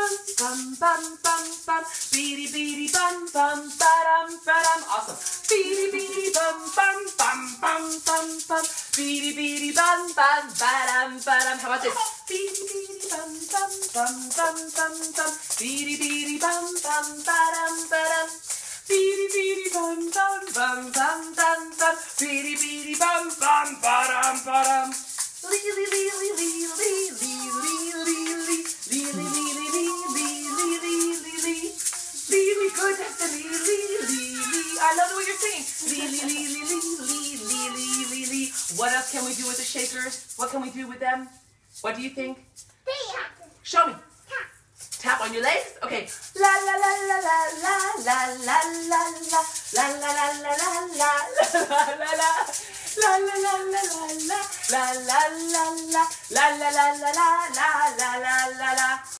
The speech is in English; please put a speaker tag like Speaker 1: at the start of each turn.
Speaker 1: bum bum bum bum. Beady beady bum bum ba-dum ba-dum. Awesome. Beady beady bum bum bum bum bum bum. Beady beady bum bum ba-dum ba-dum. How about this? Beady beady bum bum bum bum bum bum. Beady beady bum bum ba-dum ba-dum. Beady beady bum bum bum bum bum bum. Beady beady bum bum ba-dum ba-dum. Lee lee lee lee lee lee lee lee lee lee lee lee lee lee lee lee lee. Really good, that's the lee lee lee lee. I love the way you're singing. Lee lee lee lee lee lee lee lee lee. What else can we do with the shakers? What can we do with them? What do you think? Show me. Tap on your legs. Okay. La la la la la la la la la la la la la la la la la la la. La la la la la la la la la la la la la la la la la la la la.